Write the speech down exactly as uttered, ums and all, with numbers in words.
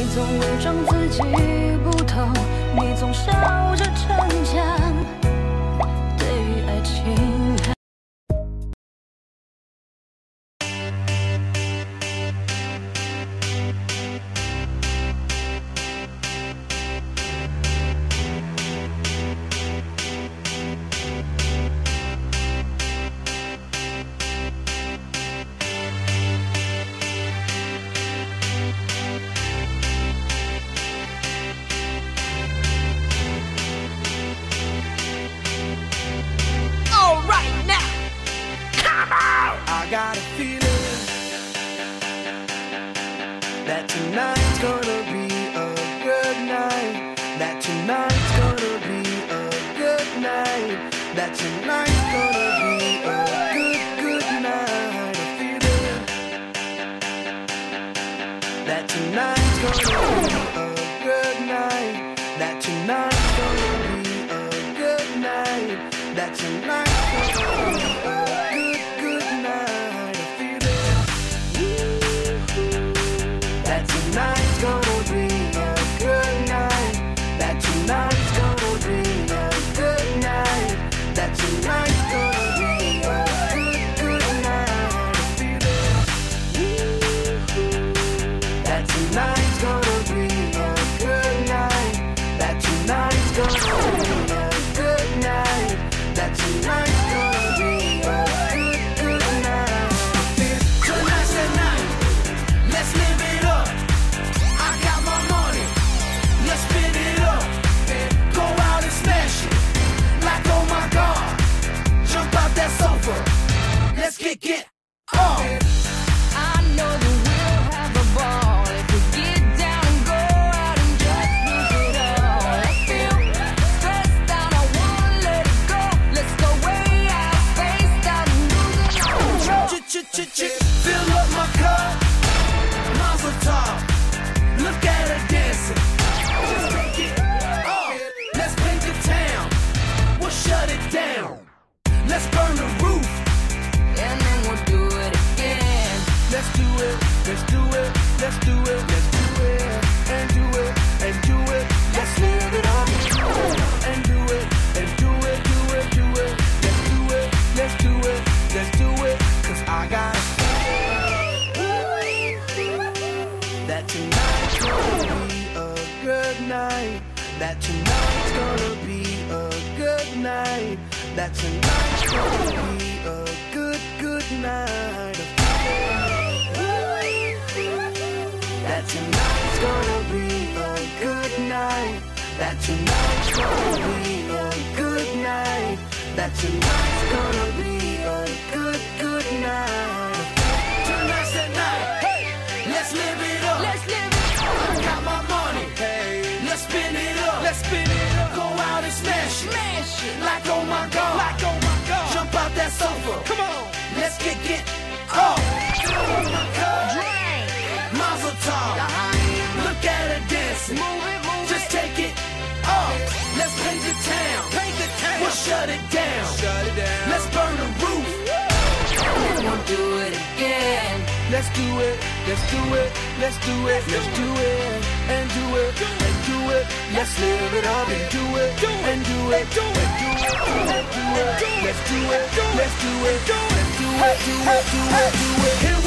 你总伪装自己不痛，你总笑着逞强。对于爱情。 I got a feeling that tonight's gonna be a good night. That tonight's gonna be a good night. That tonight's gonna be a good, good night. A feeling that tonight's gonna be a good night. That tonight's gonna be a good night. That tonight's gonna be a Tonight's gonna be a good night. That tonight's gonna be a good night. That tonight's gonna be a good, good night. That tonight's gonna be a good night. That tonight's gonna be a good night. That tonight's gonna be a good, good night. Tonight's the night. Let's live it up. Let's kick it off. I know that we'll have a ball if we get down and go out and just lose it all. I feel stressed out, I wanna let it go. Let's go way out, spaced out and lose it all. Ch-ch-ch-ch, fill up my cup, Mazel tov. Look at her dancing. Just take it off. Let's paint the town. We'll shut it down. Let's burn the roof. And then we'll do it again. Let's do it, let's do it, let's do it, let's do it, and do it, and do it, let's live it up, and do it, and do it, do it, do it, let's do it, let's do it, let's do it, cause I got a feeling that tonight's gonna be a good night, that tonight's gonna be a good night, that tonight's gonna be a good, good night. That tonight's gonna be a good night. That tonight's gonna be a good night. That tonight's gonna be a good, good night. Tonight's the night. Hey, let's live it up. Let's live it up. I got my money. Hey, let's spin it up. Let's spin it up. Go out and smash it. Smash it. Like oh my God. Like oh my God. Jump out that sofa. Come on. Let's kick it off. Oh my God. Drink. Mazel tov. Look at her dancing. Move it, move Just it. take it off. Let's paint the town. Paint the town. We'll shut it down. Shut it down. Let's burn the roof. And then we'll do it again. Let's do it. Let's do it. Let's do it. Let's do it. And do it. And do it. Let's live it up and do it. And do it. And do it. And do it. Let's do it. Let's do it. Let's do it. Do it. Do it. Do it.